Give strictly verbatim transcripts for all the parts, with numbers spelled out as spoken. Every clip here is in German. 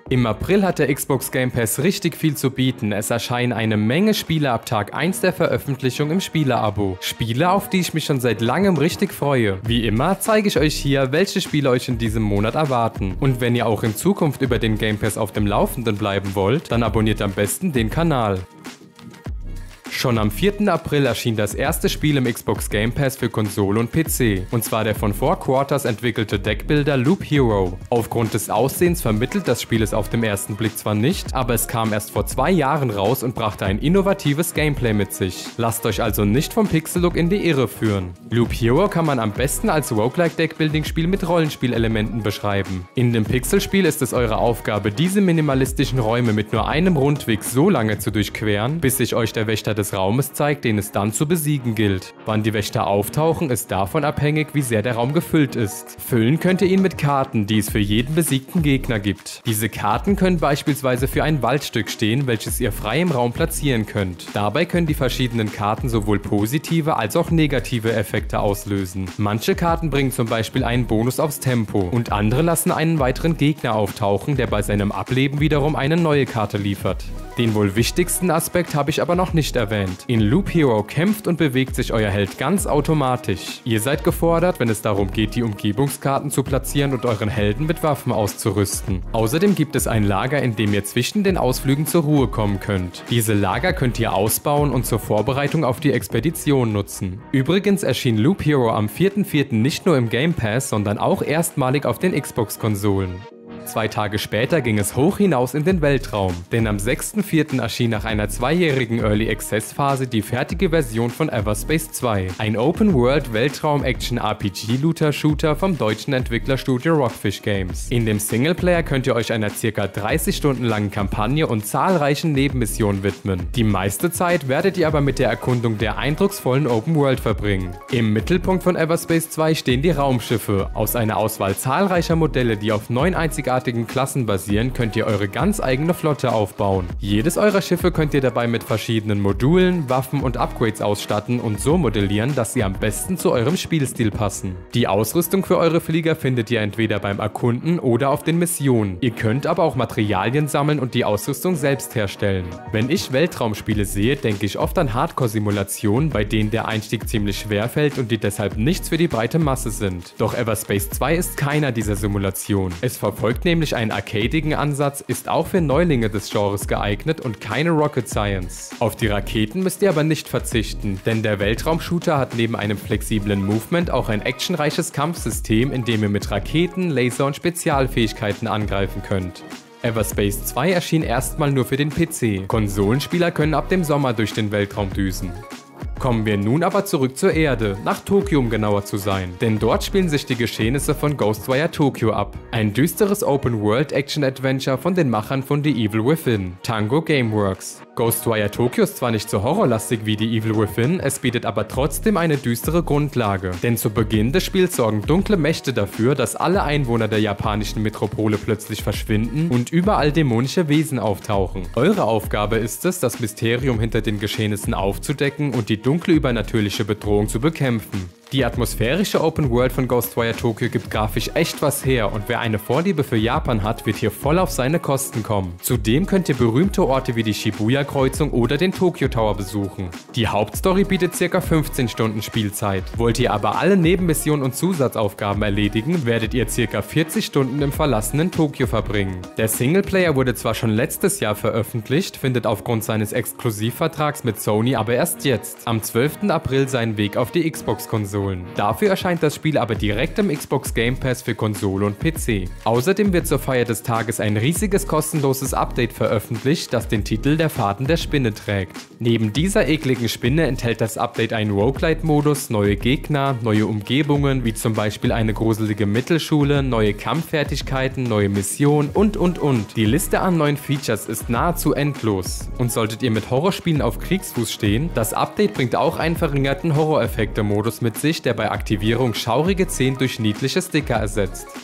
Im April hat der Xbox Game Pass richtig viel zu bieten. Es erscheinen eine Menge Spiele ab Tag eins der Veröffentlichung im Spiele-Abo. Spiele, auf die ich mich schon seit langem richtig freue. Wie immer zeige ich euch hier, welche Spiele euch in diesem Monat erwarten. Und wenn ihr auch in Zukunft über den Game Pass auf dem Laufenden bleiben wollt, dann abonniert am besten den Kanal. Schon am vierten April erschien das erste Spiel im Xbox Game Pass für Konsole und P C, und zwar der von Four Quarters entwickelte Deckbuilder Loop Hero. Aufgrund des Aussehens vermittelt das Spiel es auf den ersten Blick zwar nicht, aber es kam erst vor zwei Jahren raus und brachte ein innovatives Gameplay mit sich. Lasst euch also nicht vom Pixel-Look in die Irre führen. Loop Hero kann man am besten als Roguelike Deckbuilding-Spiel mit Rollenspielelementen beschreiben. In dem Pixelspiel ist es eure Aufgabe, diese minimalistischen Räume mit nur einem Rundweg so lange zu durchqueren, bis sich euch der Wächter des Raumes zeigt, den es dann zu besiegen gilt. Wann die Wächter auftauchen, ist davon abhängig, wie sehr der Raum gefüllt ist. Füllen könnt ihr ihn mit Karten, die es für jeden besiegten Gegner gibt. Diese Karten können beispielsweise für ein Waldstück stehen, welches ihr frei im Raum platzieren könnt. Dabei können die verschiedenen Karten sowohl positive als auch negative Effekte auslösen. Manche Karten bringen zum Beispiel einen Bonus aufs Tempo und andere lassen einen weiteren Gegner auftauchen, der bei seinem Ableben wiederum eine neue Karte liefert. Den wohl wichtigsten Aspekt habe ich aber noch nicht erwähnt. In Loop Hero kämpft und bewegt sich euer Held ganz automatisch. Ihr seid gefordert, wenn es darum geht, die Umgebungskarten zu platzieren und euren Helden mit Waffen auszurüsten. Außerdem gibt es ein Lager, in dem ihr zwischen den Ausflügen zur Ruhe kommen könnt. Diese Lager könnt ihr ausbauen und zur Vorbereitung auf die Expedition nutzen. Übrigens erschien Loop Hero am vierten vierten nicht nur im Game Pass, sondern auch erstmalig auf den Xbox-Konsolen. Zwei Tage später ging es hoch hinaus in den Weltraum, denn am sechsten vierten erschien nach einer zweijährigen Early Access Phase die fertige Version von Everspace zwei, ein Open-World-Weltraum-Action-R P G-Looter-Shooter vom deutschen Entwicklerstudio Rockfish Games. In dem Singleplayer könnt ihr euch einer ca. dreißig Stunden langen Kampagne und zahlreichen Nebenmissionen widmen. Die meiste Zeit werdet ihr aber mit der Erkundung der eindrucksvollen Open World verbringen. Im Mittelpunkt von Everspace zwei stehen die Raumschiffe. Aus einer Auswahl zahlreicher Modelle, die auf neun einzigartigen Klassen basieren, könnt ihr eure ganz eigene Flotte aufbauen. Jedes eurer Schiffe könnt ihr dabei mit verschiedenen Modulen, Waffen und Upgrades ausstatten und so modellieren, dass sie am besten zu eurem Spielstil passen. Die Ausrüstung für eure Flieger findet ihr entweder beim Erkunden oder auf den Missionen. Ihr könnt aber auch Materialien sammeln und die Ausrüstung selbst herstellen. Wenn ich Weltraumspiele sehe, denke ich oft an Hardcore-Simulationen, bei denen der Einstieg ziemlich schwer fällt und die deshalb nichts für die breite Masse sind. Doch Everspace zwei ist keiner dieser Simulationen. Es verfolgt nämlich einen arcadigen Ansatz, ist auch für Neulinge des Genres geeignet und keine Rocket Science. Auf die Raketen müsst ihr aber nicht verzichten, denn der Weltraumshooter hat neben einem flexiblen Movement auch ein actionreiches Kampfsystem, in dem ihr mit Raketen, Laser und Spezialfähigkeiten angreifen könnt. Everspace zwei erschien erstmal nur für den P C. Konsolenspieler können ab dem Sommer durch den Weltraum düsen. Kommen wir nun aber zurück zur Erde, nach Tokio um genauer zu sein, denn dort spielen sich die Geschehnisse von Ghostwire Tokyo ab. Ein düsteres Open-World-Action-Adventure von den Machern von The Evil Within, Tango Gameworks. Ghostwire Tokyo ist zwar nicht so horrorlastig wie The Evil Within, es bietet aber trotzdem eine düstere Grundlage. Denn zu Beginn des Spiels sorgen dunkle Mächte dafür, dass alle Einwohner der japanischen Metropole plötzlich verschwinden und überall dämonische Wesen auftauchen. Eure Aufgabe ist es, das Mysterium hinter den Geschehnissen aufzudecken und die dunkle übernatürliche Bedrohung zu bekämpfen. Die atmosphärische Open World von Ghostwire Tokyo gibt grafisch echt was her und wer eine Vorliebe für Japan hat, wird hier voll auf seine Kosten kommen. Zudem könnt ihr berühmte Orte wie die Shibuya-Kreuzung oder den Tokyo Tower besuchen. Die Hauptstory bietet ca. fünfzehn Stunden Spielzeit. Wollt ihr aber alle Nebenmissionen und Zusatzaufgaben erledigen, werdet ihr ca. vierzig Stunden im verlassenen Tokio verbringen. Der Singleplayer wurde zwar schon letztes Jahr veröffentlicht, findet aufgrund seines Exklusivvertrags mit Sony aber erst jetzt, am zwölften April, seinen Weg auf die Xbox-Konsole. Dafür erscheint das Spiel aber direkt im Xbox Game Pass für Konsole und P C. Außerdem wird zur Feier des Tages ein riesiges kostenloses Update veröffentlicht, das den Titel Der Faden der Spinne trägt. Neben dieser ekligen Spinne enthält das Update einen Roguelite-Modus, neue Gegner, neue Umgebungen, wie zum Beispiel eine gruselige Mittelschule, neue Kampffertigkeiten, neue Missionen und und und. Die Liste an neuen Features ist nahezu endlos. Und solltet ihr mit Horrorspielen auf Kriegsfuß stehen, das Update bringt auch einen verringerten Horroreffekte-Modus mit sich, der bei Aktivierung schaurige Szenen durch niedliche Sticker ersetzt.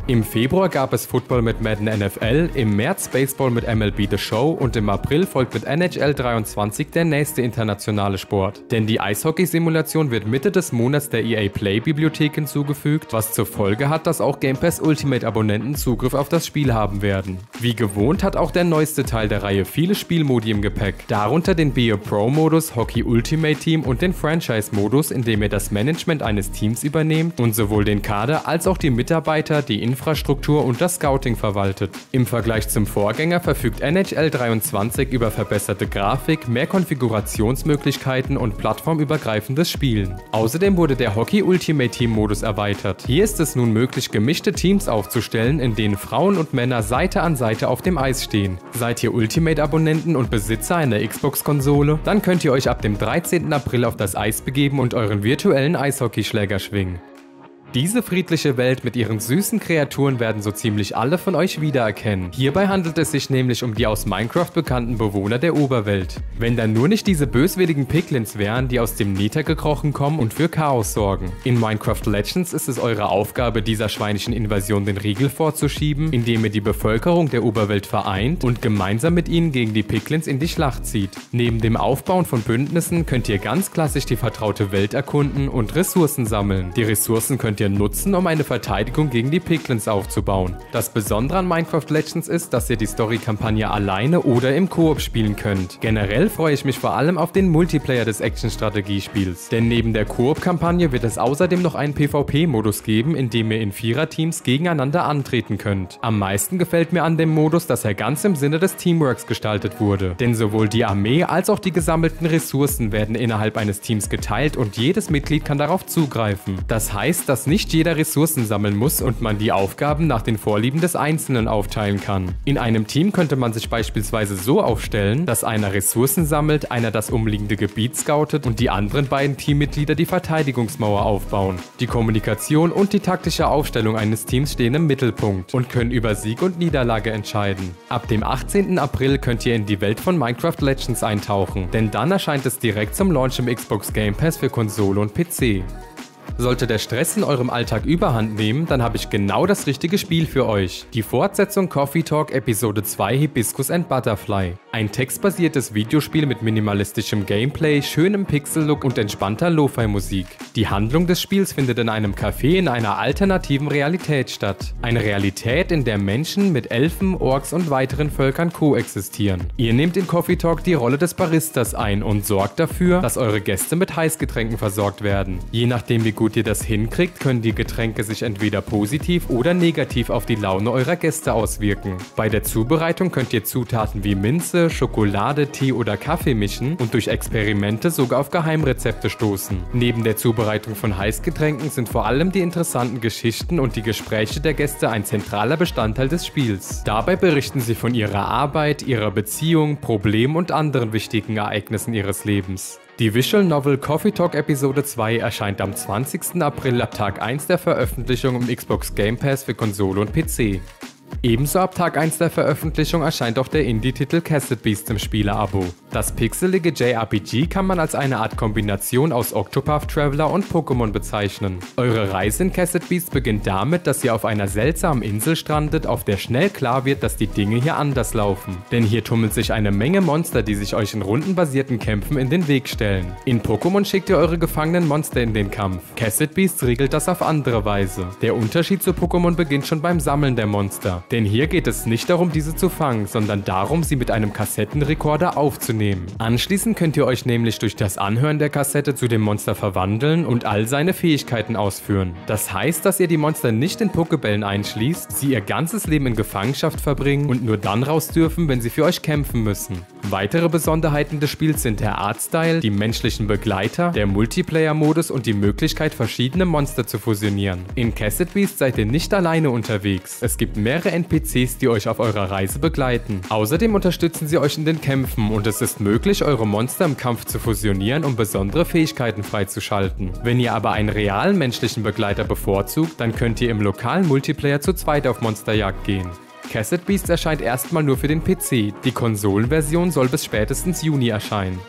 Im Februar gab es Football mit Madden N F L, im März Baseball mit M L B The Show und im April folgt mit N H L dreiundzwanzig der nächste internationale Sport. Denn die Eishockey-Simulation wird Mitte des Monats der E A Play Bibliothek hinzugefügt, was zur Folge hat, dass auch Game Pass Ultimate-Abonnenten Zugriff auf das Spiel haben werden. Wie gewohnt hat auch der neueste Teil der Reihe viele Spielmodi im Gepäck, darunter den Be a Pro-Modus, Hockey Ultimate Team und den Franchise-Modus, in dem ihr das Management eines Teams übernehmt und sowohl den Kader als auch die Mitarbeiter, die Infrastruktur und das Scouting verwaltet. Im Vergleich zum Vorgänger verfügt N H L dreiundzwanzig über verbesserte Grafik, mehr Konfigurationsmöglichkeiten und plattformübergreifendes Spielen. Außerdem wurde der Hockey Ultimate Team Modus erweitert. Hier ist es nun möglich, gemischte Teams aufzustellen, in denen Frauen und Männer Seite an Seite auf dem Eis stehen. Seid ihr Ultimate-Abonnenten und Besitzer einer Xbox-Konsole? Dann könnt ihr euch ab dem dreizehnten April auf das Eis begeben und euren virtuellen Eishockeyschläger schwingen. Diese friedliche Welt mit ihren süßen Kreaturen werden so ziemlich alle von euch wiedererkennen. Hierbei handelt es sich nämlich um die aus Minecraft bekannten Bewohner der Oberwelt. Wenn dann nur nicht diese böswilligen Piglins wären, die aus dem Nether gekrochen kommen und für Chaos sorgen. In Minecraft Legends ist es eure Aufgabe, dieser schweinischen Invasion den Riegel vorzuschieben, indem ihr die Bevölkerung der Oberwelt vereint und gemeinsam mit ihnen gegen die Piglins in die Schlacht zieht. Neben dem Aufbauen von Bündnissen könnt ihr ganz klassisch die vertraute Welt erkunden und Ressourcen sammeln. Die Ressourcen könnt ihr nutzen, um eine Verteidigung gegen die Piglins aufzubauen. Das Besondere an Minecraft Legends ist, dass ihr die Story-Kampagne alleine oder im Koop spielen könnt. Generell freue ich mich vor allem auf den Multiplayer des Action-Strategiespiels, denn neben der Koop-Kampagne wird es außerdem noch einen PvP-Modus geben, in dem ihr in Vierer-Teams gegeneinander antreten könnt. Am meisten gefällt mir an dem Modus, dass er ganz im Sinne des Teamworks gestaltet wurde, denn sowohl die Armee als auch die gesammelten Ressourcen werden innerhalb eines Teams geteilt und jedes Mitglied kann darauf zugreifen. Das heißt, dass nicht jeder Ressourcen sammeln muss und man die Aufgaben nach den Vorlieben des Einzelnen aufteilen kann. In einem Team könnte man sich beispielsweise so aufstellen, dass einer Ressourcen sammelt, einer das umliegende Gebiet scoutet und die anderen beiden Teammitglieder die Verteidigungsmauer aufbauen. Die Kommunikation und die taktische Aufstellung eines Teams stehen im Mittelpunkt und können über Sieg und Niederlage entscheiden. Ab dem achtzehnten April könnt ihr in die Welt von Minecraft Legends eintauchen, denn dann erscheint es direkt zum Launch im Xbox Game Pass für Konsole und P C. Sollte der Stress in eurem Alltag überhand nehmen, dann habe ich genau das richtige Spiel für euch. Die Fortsetzung Coffee Talk Episode zwei Hibiscus and Butterfly. Ein textbasiertes Videospiel mit minimalistischem Gameplay, schönem Pixel-Look und entspannter Lo-Fi-Musik. Die Handlung des Spiels findet in einem Café in einer alternativen Realität statt. Eine Realität, in der Menschen mit Elfen, Orks und weiteren Völkern koexistieren. Ihr nehmt in Coffee Talk die Rolle des Baristas ein und sorgt dafür, dass eure Gäste mit Heißgetränken versorgt werden. Je nachdem, wie gut ihr das hinkriegt, können die Getränke sich entweder positiv oder negativ auf die Laune eurer Gäste auswirken. Bei der Zubereitung könnt ihr Zutaten wie Minze, Schokolade, Tee oder Kaffee mischen und durch Experimente sogar auf Geheimrezepte stoßen. Neben der Zubereitung von Heißgetränken sind vor allem die interessanten Geschichten und die Gespräche der Gäste ein zentraler Bestandteil des Spiels. Dabei berichten sie von ihrer Arbeit, ihrer Beziehung, Problemen und anderen wichtigen Ereignissen ihres Lebens. Die Visual Novel Coffee Talk Episode zwei erscheint am zwanzigsten April ab Tag eins der Veröffentlichung im Xbox Game Pass für Konsole und P C. Ebenso ab Tag eins der Veröffentlichung erscheint auch der Indie-Titel Cassette Beast im Spieler-Abo. Das pixelige J R P G kann man als eine Art Kombination aus Octopath Traveler und Pokémon bezeichnen. Eure Reise in Cassette Beast beginnt damit, dass ihr auf einer seltsamen Insel strandet, auf der schnell klar wird, dass die Dinge hier anders laufen. Denn hier tummeln sich eine Menge Monster, die sich euch in rundenbasierten Kämpfen in den Weg stellen. In Pokémon schickt ihr eure gefangenen Monster in den Kampf. Cassette Beast regelt das auf andere Weise. Der Unterschied zu Pokémon beginnt schon beim Sammeln der Monster. Denn hier geht es nicht darum, diese zu fangen, sondern darum, sie mit einem Kassettenrekorder aufzunehmen. Anschließend könnt ihr euch nämlich durch das Anhören der Kassette zu dem Monster verwandeln und all seine Fähigkeiten ausführen. Das heißt, dass ihr die Monster nicht in Pokébällen einschließt, sie ihr ganzes Leben in Gefangenschaft verbringen und nur dann raus dürfen, wenn sie für euch kämpfen müssen. Weitere Besonderheiten des Spiels sind der Artstyle, die menschlichen Begleiter, der Multiplayer-Modus und die Möglichkeit, verschiedene Monster zu fusionieren. In Cassette Beast seid ihr nicht alleine unterwegs. Es gibt mehrere N P Cs, die euch auf eurer Reise begleiten. Außerdem unterstützen sie euch in den Kämpfen und es ist möglich, eure Monster im Kampf zu fusionieren, um besondere Fähigkeiten freizuschalten. Wenn ihr aber einen realen menschlichen Begleiter bevorzugt, dann könnt ihr im lokalen Multiplayer zu zweit auf Monsterjagd gehen. Cassette Beast erscheint erstmal nur für den P C, die Konsolenversion soll bis spätestens Juni erscheinen.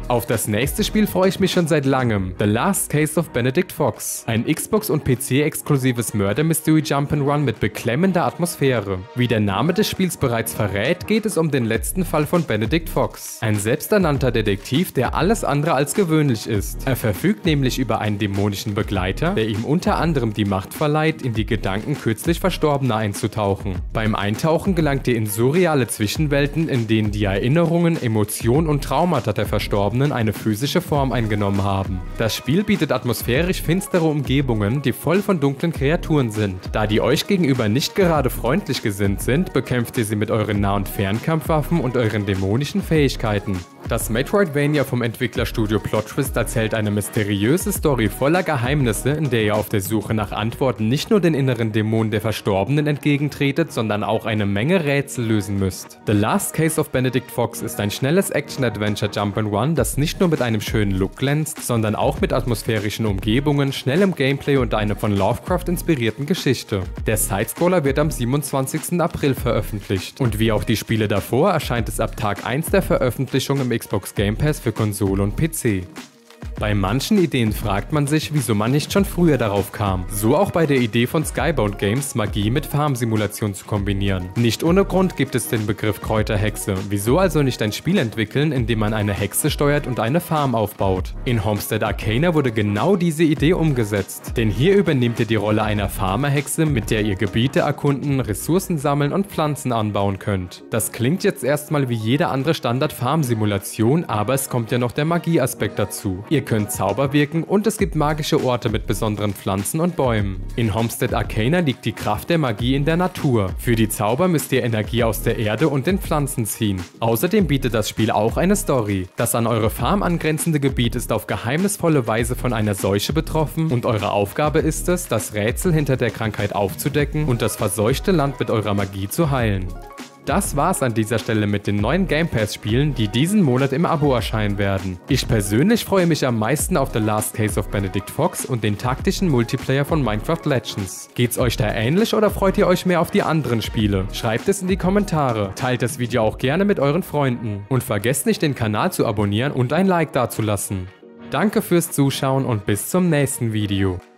Auf das nächste Spiel freue ich mich schon seit langem, The Last Case of Benedict Fox. Ein Xbox- und P C-exklusives Murder-Mystery-Jump'n'Run mit beklemmender Atmosphäre. Wie der Name des Spiels bereits verrät, geht es um den letzten Fall von Benedict Fox. Ein selbsternannter Detektiv, der alles andere als gewöhnlich ist. Er verfügt nämlich über einen dämonischen Begleiter, der ihm unter anderem die Macht verleiht, in die Gedanken kürzlich Verstorbener einzutauchen. Beim Eintauchen gelangt ihr in surreale Zwischenwelten, in denen die Erinnerungen, Emotionen und Traumata der Verstorbenen eine physische Form eingenommen haben. Das Spiel bietet atmosphärisch finstere Umgebungen, die voll von dunklen Kreaturen sind. Da die euch gegenüber nicht gerade freundlich gesinnt sind, bekämpft ihr sie mit euren Nah- und Fernkampfwaffen und euren dämonischen Fähigkeiten. Das Metroidvania vom Entwicklerstudio Plot Twist erzählt eine mysteriöse Story voller Geheimnisse, in der ihr auf der Suche nach Antworten nicht nur den inneren Dämonen der Verstorbenen entgegentretet, sondern auch eine Menge Rätsel lösen müsst. The Last Case of Benedict Fox ist ein schnelles Action-Adventure Jump'n'Run, das nicht nur mit einem schönen Look glänzt, sondern auch mit atmosphärischen Umgebungen, schnellem Gameplay und einer von Lovecraft inspirierten Geschichte. Der Sidescroller wird am siebenundzwanzigsten April veröffentlicht und wie auch die Spiele davor erscheint es ab Tag eins der Veröffentlichung im Xbox Game Pass für Konsole und P C. Bei manchen Ideen fragt man sich, wieso man nicht schon früher darauf kam. So auch bei der Idee von Skybound Games, Magie mit Farmsimulation zu kombinieren. Nicht ohne Grund gibt es den Begriff Kräuterhexe. Wieso also nicht ein Spiel entwickeln, in dem man eine Hexe steuert und eine Farm aufbaut? In Homestead Arcana wurde genau diese Idee umgesetzt. Denn hier übernehmt ihr die Rolle einer Farmerhexe, mit der ihr Gebiete erkunden, Ressourcen sammeln und Pflanzen anbauen könnt. Das klingt jetzt erstmal wie jede andere Standard-Farmsimulation, aber es kommt ja noch der Magieaspekt dazu. Ihr könnt Zauber wirken und es gibt magische Orte mit besonderen Pflanzen und Bäumen. In Homestead Arcana liegt die Kraft der Magie in der Natur. Für die Zauber müsst ihr Energie aus der Erde und den Pflanzen ziehen. Außerdem bietet das Spiel auch eine Story. Das an eure Farm angrenzende Gebiet ist auf geheimnisvolle Weise von einer Seuche betroffen und eure Aufgabe ist es, das Rätsel hinter der Krankheit aufzudecken und das verseuchte Land mit eurer Magie zu heilen. Das war's an dieser Stelle mit den neuen Game Pass Spielen, die diesen Monat im Abo erscheinen werden. Ich persönlich freue mich am meisten auf The Last Case of Benedict Fox und den taktischen Multiplayer von Minecraft Legends. Geht's euch da ähnlich oder freut ihr euch mehr auf die anderen Spiele? Schreibt es in die Kommentare, teilt das Video auch gerne mit euren Freunden und vergesst nicht den Kanal zu abonnieren und ein Like dazulassen. Danke fürs Zuschauen und bis zum nächsten Video.